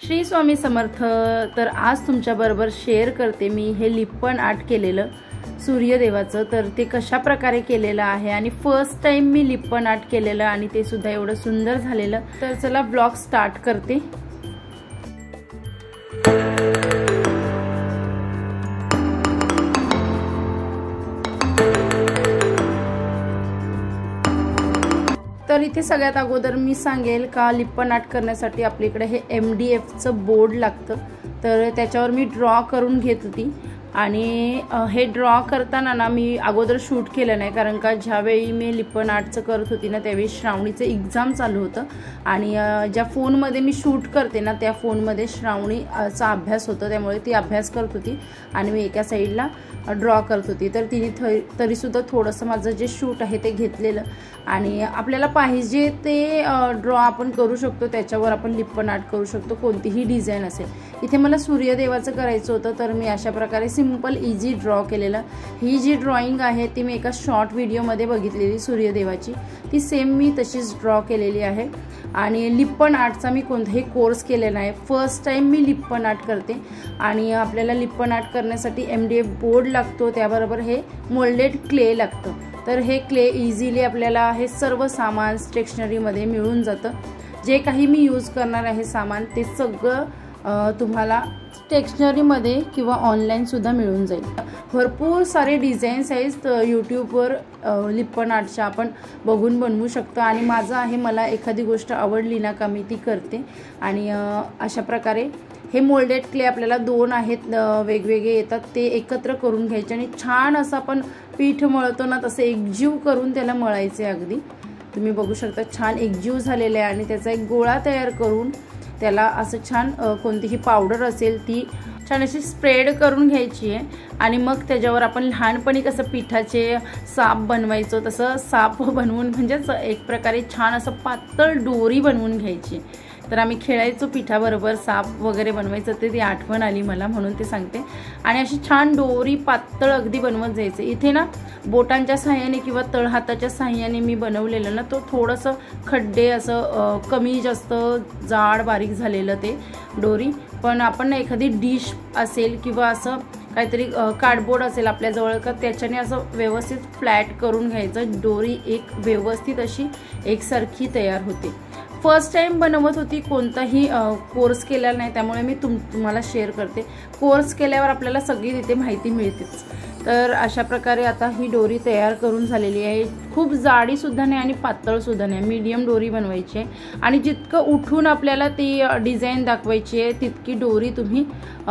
श्री स्वामी समर्थ। तर आज तुमच्याबरोबर शेअर करते मी हे लिप्पन आर्ट केलेलं सूर्यदेवाचं। तर ते कशा प्रकारे केलेलं आहे आणि फर्स्ट टाइम मी लिप्पन आर्ट केलेलं आणि ते सुद्धा एवढं सुंदर झालेलं। तर चला ब्लॉग स्टार्ट करते। तर इथे सगळ्यात अगोदर मी सांगेल का लिप्पन आर्ट करण्यासाठी आपल्याकडे हे MDFचं बोर्ड लागतं। तर त्याच्यावर मी ड्रॉ करून घेत होती आणि हे ड्रॉ करताना ना मी अगोदर शूट केलं नाही, कारण का ज्यावेळी मी लिप्पन आर्टचं करत होती ना त्यावेळी श्रावणीचं एक्झाम चालू होतं आणि ज्या फोनमध्ये मी शूट करते ना त्या फोनमध्ये श्रावणीचा अभ्यास होता, त्यामुळे ती अभ्यास करत होती आणि मी एका साईडला ड्रॉ करत होती। तर तिने तरीसुद्धा थोडंसं माझं जे शूट आहे ते घेतलेलं आणि आपल्याला पाहिजे ते ड्रॉ आपण करू शकतो, त्याच्यावर आपण लिप्पन आर्ट करू शकतो, कोणतीही डिझाईन असेल। इथे मला सूर्यदेवाचं करायचं होतं तर मी अशा प्रकारे सिंपल इझी ड्रॉ केलेलं। ही जी ड्रॉइंग आहे ती मी एका शॉर्ट व्हिडिओमध्ये बघितलेली सूर्यदेवाची, ती सेम मी तशीच ड्रॉ केलेली आहे। आणि लिप्पन आर्टचा मी कोणताही कोर्स केलेला नाही, फर्स्ट टाइम मी लिप्पन आर्ट करते आणि आपल्याला लिप्पन आर्ट करण्यासाठी MDF बोर्ड लागतो, त्याबरोबर हे मोल्डेड क्ले लागतं। तर हे क्ले इझिली आपल्याला हे सर्व सामान स्टेशनरीमध्ये मिळून जातं। जे काही मी यूज करणार आहे सामान ते सगळं तुम्हाला स्टेशनरीमध्ये किंवा ऑनलाईनसुद्धा मिळून जाईल। भरपूर सारे डिझाईन्स आहेत यूट्यूबवर लिप्पन आर्टच्या, आपण बघून बनवू शकतो आणि माझं आहे मला एखादी गोष्ट आवडली ना का मी ती करते। आणि अशा प्रकारे हे मोल्डेड क्ले आपल्याला दोन आहेत वेगवेगळे येतात, ते एकत्र करून घ्यायचे आणि छान असं आपण पीठ मळतो ना तसं एकजीव करून त्याला मळायचे। अगदी तुम्ही बघू शकता छान एकजीव झालेले आहे आणि त्याचा एक गोळा तयार करून त्याला असं छान कोणतीही पावडर असेल ती छान अशी स्प्रेड करून घ्यायची आहे आणि मग त्याच्यावर आपण लहानपणी कसं पिठाचे साप बनवायचो तसं साप बनवून म्हणजेच एक प्रकारे छान असं पातळ डोरी बनवून घ्यायची। तर आम्ही खेळायचो पिठाबरोबर, साप वगैरे बनवायचं ते ती आठवण आली मला म्हणून ते सांगते। आणि अशी छान डोरी पातळ अगदी बनवत जायचं। इथे ना बोटांच्या साह्याने किंवा तळहाताच्या साह्याने मी बनवलेलं ना तो थोडंसं खड्डे असं कमी जास्त जाड बारीक झालेलं ते डोरी। पण आपण ना एखादी डिश असेल किंवा असं काहीतरी कार्डबोर्ड असेल आपल्याजवळ का त्याच्याने असं व्यवस्थित फ्लॅट करून घ्यायचं, डोरी एक व्यवस्थित अशी एकसारखी तयार होते। फर्स्ट टाइम बनवत होती, कोणताही कोर्स केलेला नाही, त्यामुळे मी तुम्हाला शेअर करते। कोर्स केल्यावर आपल्याला सगळी तिथे माहिती मिळतेच। तर अशा प्रकारे आता ही डोरी तयार करून झालेली आहे। खूप जाडीसुद्धा नाही आणि पातळसुद्धा नाही, मीडियम डोरी बनवायची आहे आणि जितकं उठून आपल्याला ती डिझाईन दाखवायची आहे तितकी डोरी तुम्ही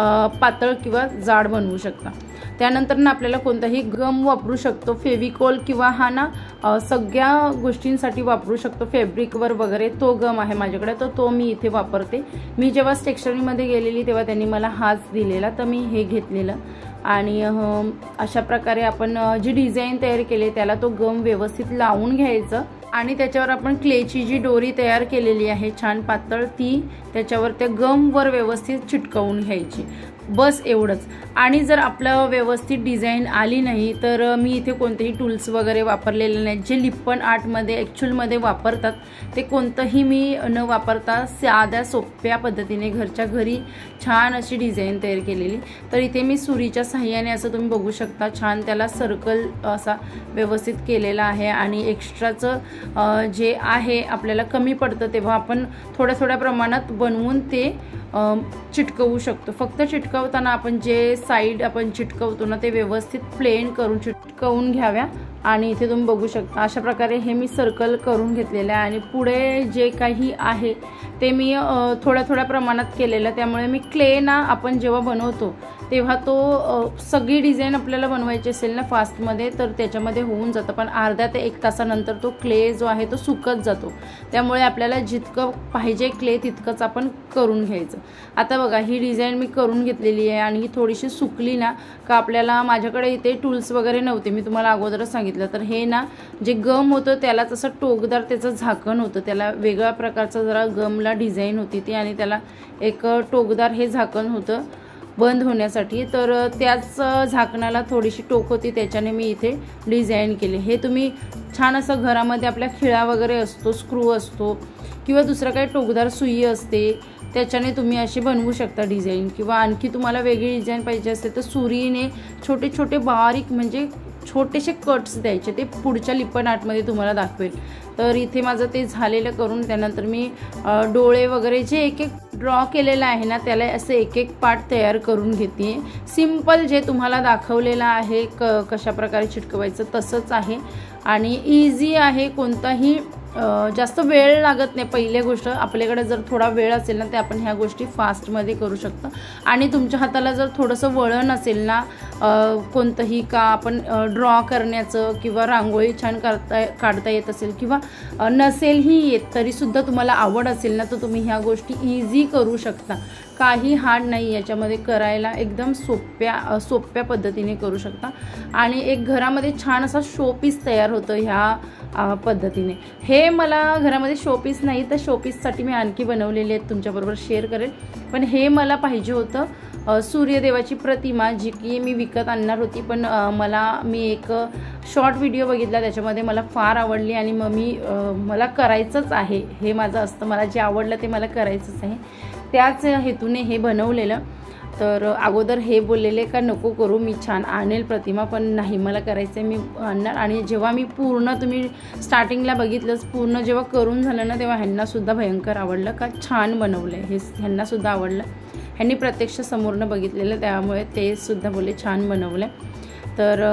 पातळ किंवा जाड बनवू शकता। त्यानंतर ना आपल्याला कोणताही गम वापरू शकतो, फेविकॉल किंवा हा ना सगळ्या गोष्टींसाठी वापरू शकतो, फॅब्रिकवर वगैरे तो गम आहे माझ्याकडे तर तो मी इथे वापरते। मी जेव्हा स्टेशनरीमध्ये गेलेली तेव्हा त्यांनी मला हाच दिलेला तर मी हे घेतलेलं आणि अशा प्रकारे आपण जी डिझाईन तयार केली त्याला तो गम व्यवस्थित लावून घ्यायचं आणि त्याच्यावर आपण क्लेची जी डोरी तयार केलेली आहे छान पातळ ती त्याच्यावर त्या गमवर व्यवस्थित चिटकवून घ्यायची, बस एवढंच। आणि जर आपलं व्यवस्थित डिझाईन आली नाही तर मी इथे कोणतेही टूल्स वगैरे वापरलेले नाहीत, जे लिप्पन आर्टमध्ये ॲक्च्युअलमध्ये वापरतात ते कोणतंही मी न वापरता साध्या सोप्या पद्धतीने घरच्या घरी छान अशी डिझाईन तयार केलेली। तर इथे मी सुरीच्या साह्याने असं तुम्ही बघू शकता छान त्याला सर्कल असा व्यवस्थित केलेला आहे आणि एक्स्ट्राचं जे आहे आपल्याला कमी पडतं तेव्हा आपण थोड्या थोड्या प्रमाणात बनवून ते चिटकवू शकतो। फक्त चिटकवताना आपण जे साईड आपण चिटकवतो ना ते व्यवस्थित प्लेन करून चिटकवून घ्याव्या आणि इथे तुम्ही बघू शकता अशा प्रकारे हे मी सर्कल करून घेतलेलं आहे आणि पुढे जे काही आहे ते मी थोड्या थोड्या प्रमाणात केलेलं, त्यामुळे मी क्ले ना आपण जेव्हा बनवतो तेव्हा तो सगळी डिझाईन आपल्याला बनवायची असेल ना फास्टमध्ये तर त्याच्यामध्ये होऊन जातं, पण अर्ध्या ते 1 तासानंतर तो क्ले जो आहे तो सुकत जातो, त्यामुळे आपल्याला जितकं पाहिजे क्ले तितकंच आपण करून घ्यायचं। आता बघा ही डिझाईन मी करून घेतलेली आहे आणि ही थोडीशी सुकली ना का आपल्याला, माझ्याकडे इथे टूल्स वगैरे नव्हते मी तुम्हाला अगोदरच सांगितलं, तर हे ना जे गम होतं त्याला तसं टोकदार त्याचं झाकण होतं, त्याला वेगळ्या प्रकारचं जरा गमला डिझाईन होती ती आणि त्याला एक टोकदार हे झाकण होतं बंद होण्यासाठी, तर त्याच झाकणाला थोडीशी टोक होती त्याच्याने मी इथे डिझाईन केले। हे तुम्ही छान असं घरामध्ये आपल्या खिळा वगैरे असतो, स्क्रू असतो किंवा दुसरा काही टोकदार सुई असते त्याच्याने तुम्ही असे बनवू शकता डिझाईन, किंवा आणखी तुम्हाला वेगळी डिझाईन पाहिजे असेल तर सुरीने छोटे छोटे बारीक म्हणजे छोटेसे कट्स द्यायचे, ते पुढच्या लिप्पन आर्टमध्ये तुम्हाला दाखवेल। तर इथे माझं ते झालेलं करून त्यानंतर मी डोळे वगैरे जे एक एक ड्रॉ केलेलं आहे ना त्याला असे एक एक पार्ट तयार करून घेते। सिंपल जे तुम्हाला दाखवलेलं आहे कशा प्रकारे चिटकवायचं तसंच आहे आणि इझी आहे, कोणताही जास्त वेळ लागत नाही। पहिली गोष्ट आपल्याकडे जर थोडा वेळ असेल ना ते आपण ह्या गोष्टी फास्टमध्ये करू शकतो आणि तुमच्या हाताला जर थोडंसं वळण असेल ना कोणतंही का आपण ड्रॉ करण्याचं किंवा रांगोळी छान काढता येत असेल किंवा नसेलही येत तरीसुद्धा तुम्हाला आवड असेल ना तर तुम्ही ह्या गोष्टी इझी करू शकता। काही हार्ड नाही याच्यामध्ये करायला, एकदम सोप्या पद्धतीने करू शकता आणि एक घरामध्ये छान असा शोपीस तयार होतं ह्या पद्धतीने। हे मला घरामध्ये शोपीस नाही तर शोपीससाठी मी आणखी बनवलेले आहेत, तुमच्याबरोबर शेअर करेल। पण हे मला पाहिजे होतं सूर्यदेवाची प्रतिमा, जी की मी विकत आणणार होती, पण मी एक शॉर्ट व्हिडिओ बघितला त्याच्यामध्ये मला फार आवडली आणि मग मला करायचंच आहे, हे माझं असतं, मला जे आवडलं ते मला करायचंच आहे, त्याच हेतूने हे बनवलेलं। तर अगोदर हे बोललेले का नको करू, मी छान आणेल प्रतिमा, पण नाही मला करायचं आहे, मी आणणार। आणि जेव्हा मी पूर्ण तुम्ही स्टार्टिंगला बघितलंच, पूर्ण जेव्हा करून झालं ना तेव्हा ह्यांनासुद्धा भयंकर आवडलं का छान बनवलं आहे, हे ह्यांनासुद्धा आवडलं। ह्यांनी प्रत्यक्ष समोरनं बघितलेलं त्यामुळे ते सुद्धा बोलले छान बनवलं। तर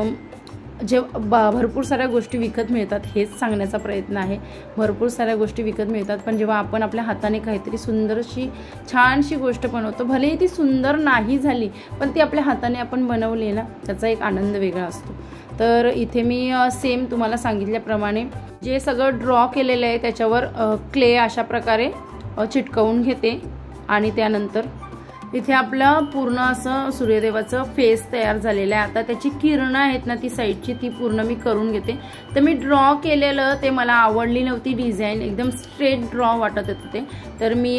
भरपूर साऱ्या गोष्टी विकत मिळतात, हेच सांगण्याचा प्रयत्न आहे। भरपूर साऱ्या गोष्टी विकत मिळतात, पण जेव्हा आपण आपल्या हाताने काहीतरी सुंदरशी छानशी गोष्ट बनवतो, भलेही ती सुंदर नाही झाली पण ती आपल्या हाताने आपण बनवली ना त्याचा एक आनंद वेगळा असतो। तर इथे मी सेम तुम्हाला सांगितल्याप्रमाणे जे सगळं ड्रॉ केलेलं आहे त्याच्यावर क्ले अशा प्रकारे चिटकवून घेते आणि त्यानंतर इथे आपलं पूर्ण असं सूर्यदेवाचं फेस तयार झालेलं आहे। आता त्याची किरणं आहेत ना ती साईडची ती पूर्ण मी करून घेते। तर मी ड्रॉ केलेलं ते मला आवडली नव्हती डिझाईन, एकदम स्ट्रेट ड्रॉ वाटत होते ते, तर मी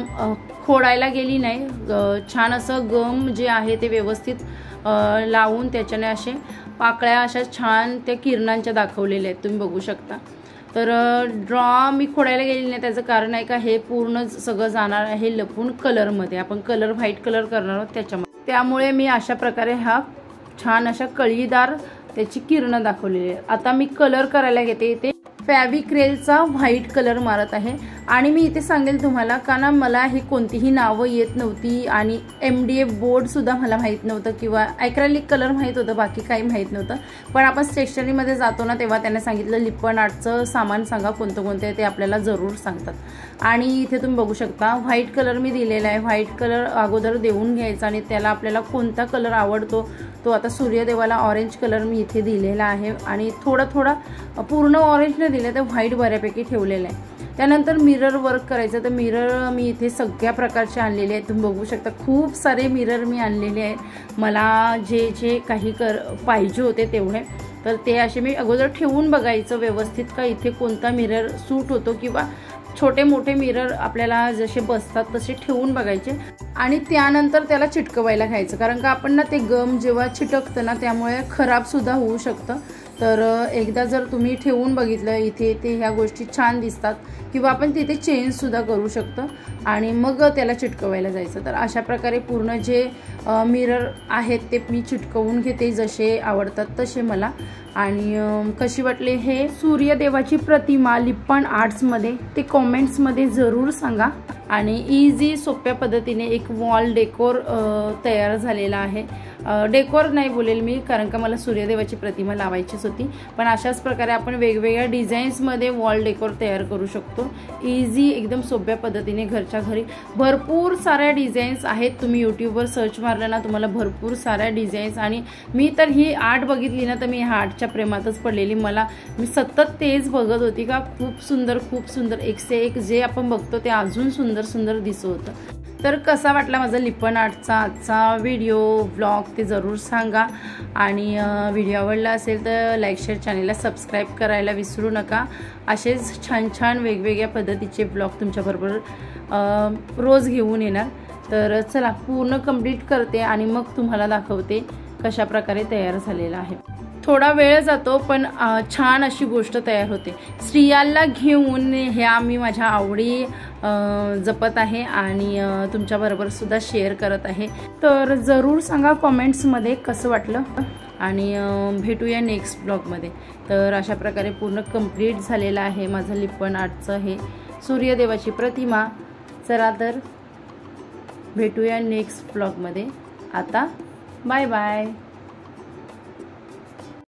खोडायला गेली नाही, छान असं गम जे आहे ते व्यवस्थित लावून त्याच्याने असे पाकळ्या अशा छान त्या किरणांच्या दाखवलेल्या आहेत, तुम्ही बघू शकता। तर ड्रॉ मी खोडायला गेली नाही, त्याचं कारण आहे का हे पूर्ण सगळं जाणार आहे लपून कलरमध्ये, आपण कलर व्हाईट कलर करणार आहोत त्याच्यामध्ये, त्यामुळे मी अशा प्रकारे हा छान अशा कळीदार त्याची किरणं दाखवलेली आहे। आता मी कलर करायला घेते, इथे फॅविक्रेलचा व्हाईट कलर मारत आहे आणि मी इथे सांगेल तुम्हाला का ना मला ही कोणतीही नावं येत नव्हती आणि MDF बोर्डसुद्धा मला माहीत नव्हतं किंवा ॲक्रेलिक कलर माहीत होतं, बाकी काही माहीत नव्हतं। पण आपण स्टेशनरीमध्ये जातो ना तेव्हा त्यांनी सांगितलं लिप्पन आर्टचं सामान सांगा कोणतं कोणतं आहे, ते आपल्याला जरूर सांगतात। आणि इथे तुम्ही बघू शकता व्हाईट कलर मी दिलेला आहे, व्हाईट कलर अगोदर देऊन घ्यायचा आणि त्याला आपल्याला कोणता कलर आवडतो तो आता सूर्यदेवाला ऑरेंज कलर मी इथे दिलेला आहे आणि थोडा पूर्ण ऑरेंज न दिलं तर व्हाईट बऱ्यापैकी ठेवलेलं आहे। त्यानंतर मिरर वर्क करायचं, तर मिरर मी इथे सगळ्या प्रकारचे आणलेले आहेत, तुम्ही बघू शकता खूप सारे मिरर मी आणलेले आहेत, मला जे काही पाहिजे होते तेवढे। तर ते असे मी अगोदर ठेवून बघायचं व्यवस्थित का इथे कोणता मिरर सूट होतो किंवा छोटे मोठे मिरर आपल्याला जसे बसतात तसे ठेवून बघायचे आणि त्यानंतर त्याला चिटकवायला घ्यायचं, कारण का आपण ना ते गम जेव्हा चिटकतं ना त्यामुळे खराबसुद्धा होऊ शकतं। तर एकदा जर तुम्ही ठेवून बघितलं इथे ते ह्या गोष्टी छान दिसतात किंवा आपण तिथे चेंजसुद्धा करू शकतो आणि मग त्याला चिटकवायला जायचं। तर अशा प्रकारे पूर्ण जे मिरर आहेत ते मी चिटकवून घेते जसे आवडतात तसे मला। आणि कशी वाटली हे सूर्यदेवाची प्रतिमा लिप्पन आर्ट्समध्ये ते कॉमेंट्समध्ये जरूर सांगा। आणि इझी सोप्या पद्धतीने एक वॉल डेकोर तयार झालेला आहे, डेकोर नाही बोलेल मी कारण का मला सूर्यदेवाची प्रतिमा लावायचीच होती, पण अशाच प्रकारे आपण वेगवेगळ्या डिझाईन्समध्ये वॉल डेकोर तयार करू शकतो इझी एकदम सोप्या पद्धतीने घरच्या घरी। भरपूर साऱ्या डिझाईन्स आहेत, तुम्ही यूट्यूबवर सर्च मारलं ना तुम्हाला भरपूर साऱ्या डिझाईन्स, आणि मी तर ही आर्ट बघितली ना तर मी ह्या आर्टच्या प्रेमातच पडलेली, मी सतत तेच बघत होती का खूप सुंदर एक से एक जे आपण बघतो ते अजून सुंदर दिसत होतं। तर कसा वाटला माझा लिप्पन आर्टचा आजचा व्हिडिओ व्लॉग ते जरूर सांगा आणि व्हिडिओ आवडला असेल तर लाईक शेअर चॅनलला सबस्क्राईब करायला विसरू नका। असेच छान वेगवेगळ्या पद्धतीचे व्लॉग तुमच्याबरोबर रोज घेऊन येणार। तर चला पूर्ण कंप्लीट करते आणि मग तुम्हाला दाखवते कशा प्रकारे तयार झालेला आहे। थोडा वेळ जातो पण छान अशी गोष्ट तयार होते। श्रियाला घेऊन ह्या मी माझ्या आवडी जपत आहे आणि तुमच्याबरोबर सुद्धा शेअर करत आहे। तर जरूर सांगा कमेंट्समध्ये कसं वाटलं आणि भेटूया नेक्स्ट ब्लॉगमध्ये। तर अशा प्रकारे पूर्ण कंप्लीट झालेलं आहे माझं लिप्पन आर्टचं हे सूर्यदेवाची प्रतिमा। चला तर भेटूया नेक्स्ट ब्लॉगमध्ये। आता बाय बाय।